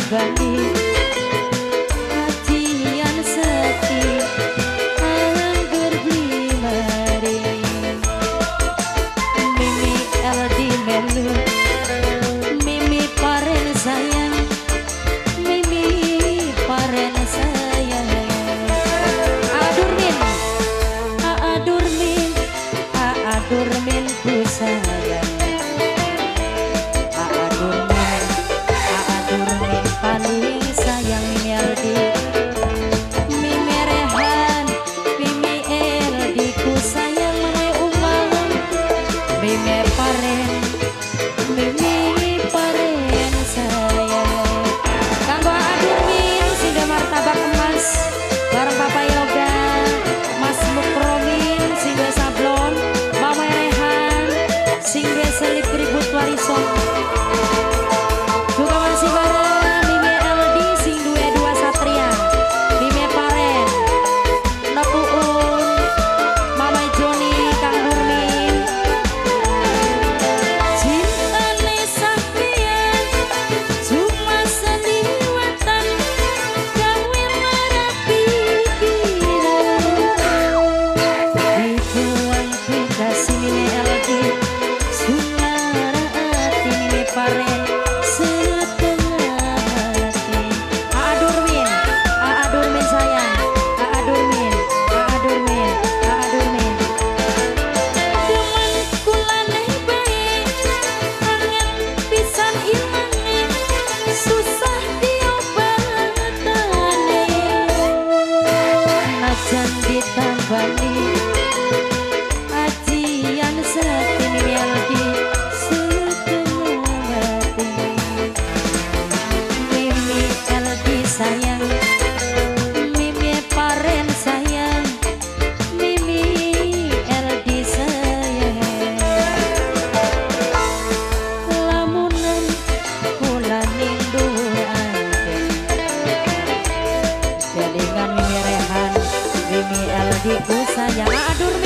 bani kajian seti anggur beli mari mimi eldi melu mimi paren sayang mimi paren sayang adurmin adurmin adurmin ku sayang paling sayang Mimi Eldi Mimi Rehan Mimi Eldi ku sayang Mami Umang Mimi Paren Mimi Paren sayang kanggo adurmin singga martabak emas bareng Papa Yoga Mas Mukromin singga sablon Mama Rehan singga selip ribut warison juga masih bareng ditambani ajian seti Mimi Eldi setengah hati Mimi Eldi sayang Mimi Paren sayang Mimi Eldi sayang lamunan kula nindu ate jaringan Mimi Rehan Mimi Eldi ku sayang adur